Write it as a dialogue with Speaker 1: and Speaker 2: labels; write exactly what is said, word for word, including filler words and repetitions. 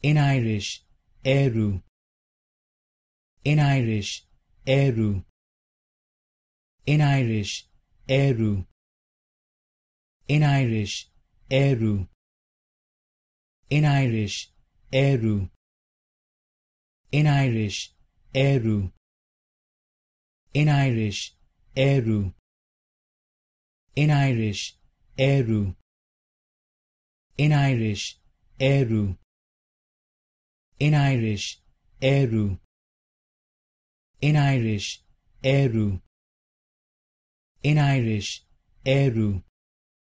Speaker 1: In Irish, Eriu. In Irish, Eriu. In Irish, Eriu. In Irish, Eriu. In Irish, Eriu. In Irish, Eriu. In Irish, Eriu. In Irish, Eriu. In Irish, Eriu. In Irish, Eriu. In Irish, Eriu. In Irish, Eriu.